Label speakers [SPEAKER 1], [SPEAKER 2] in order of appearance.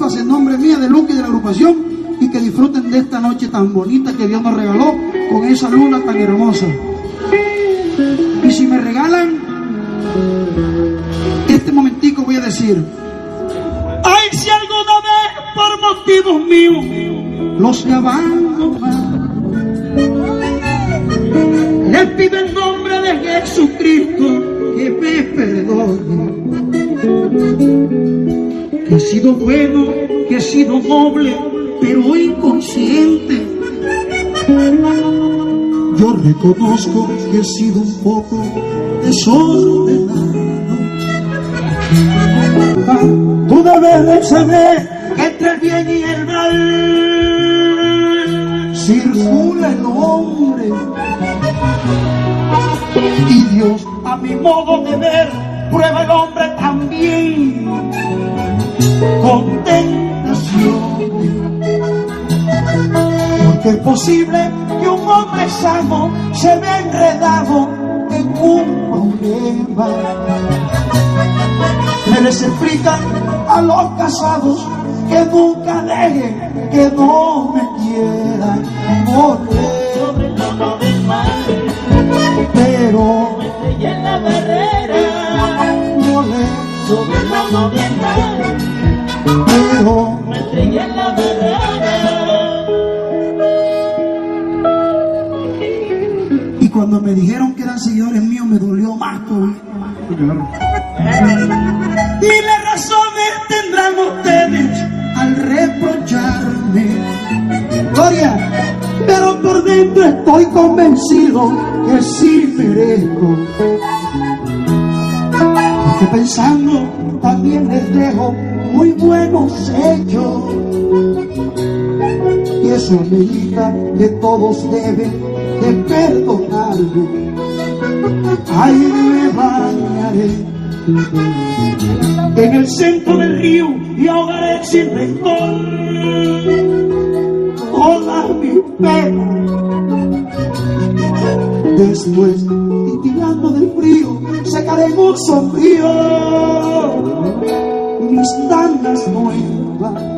[SPEAKER 1] disculpas en nombre mía, de Luca y de la agrupación, y que disfruten de esta noche tan bonita que Dios nos regaló con esa luna tan hermosa. Y si me regalan este momentico, voy a decir: ay, si alguna vez por motivos míos los he abandonado, les pido en nombre de Jesucristo que me perdone. Que he sido bueno, que he sido noble, pero inconsciente. Yo reconozco que he sido un poco desordenado. Tú debes de saber que entre el bien y el mal circula el hombre. Y Dios, a mi modo de ver, prueba el hombre también con tentación. Porque es posible que un hombre sano se vea enredado en un problema. Me les explican a los casados que nunca dejen que no me quieran morir.
[SPEAKER 2] Sobre el lomo del mar,
[SPEAKER 1] Pero
[SPEAKER 2] me estrellé en la barrera. Sobre el lomo del mar,
[SPEAKER 1] pero
[SPEAKER 2] me estrellé en la barrera.
[SPEAKER 1] y cuando me dijeron que eran seguidores míos me dolió más todavía. Miles razones tendrán ustedes al reprocharme, Gloria, pero por dentro estoy convencido que sí merezco. Porque pensando también les dejo muy buenos hechos, y eso me indica que todos deben de perdonarme. Ahí me bañaré en el centro del río y ahogaré sin rencor todas mis penas. Después, titilando del frío, secaré en un sombrío mis tangas nuevas.